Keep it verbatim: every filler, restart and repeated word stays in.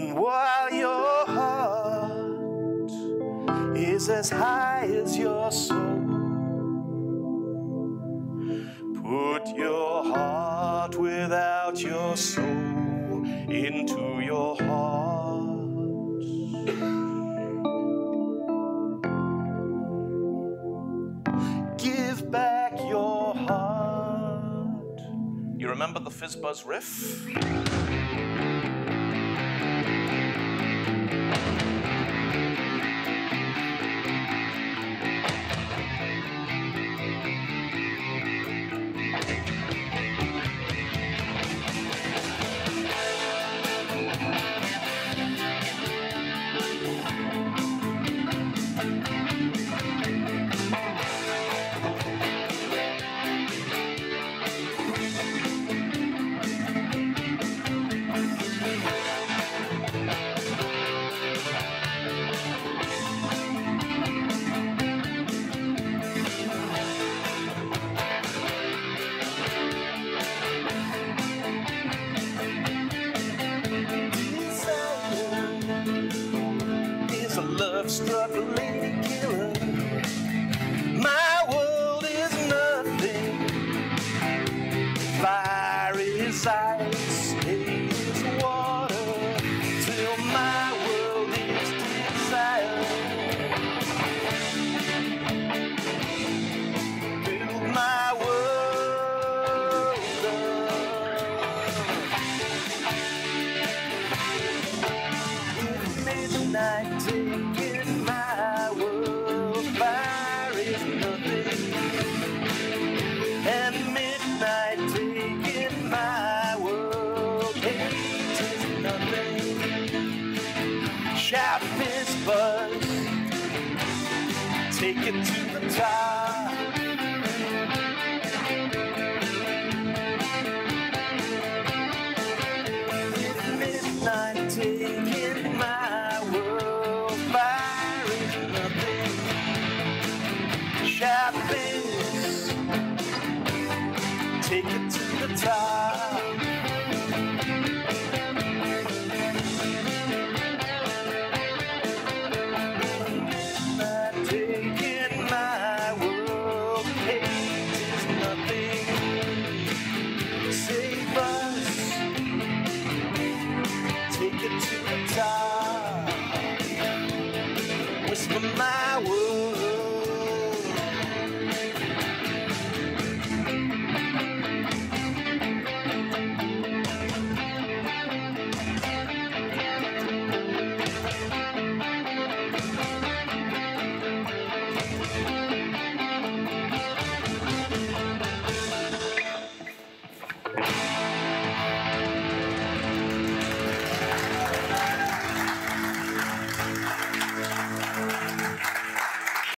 And while your heart is as high as your soul, put your heart without your soul into your heart. Give back your heart. You remember the FizzBuzz riff? Lovestruck ladykiller. My world is nothing. Fire is ice, is water, till my world is desire. Build my world up. If midnight taking my world, fire is nothing. And midnight taking my world, hate is nothing. Shout FizzBuzz, take it to the top. If midnight taking my world, fire is nothing. Shout Fizz, take it to the top. Midnight taking my world, hate is nothing. Save us, take it to the top. Whisper my world.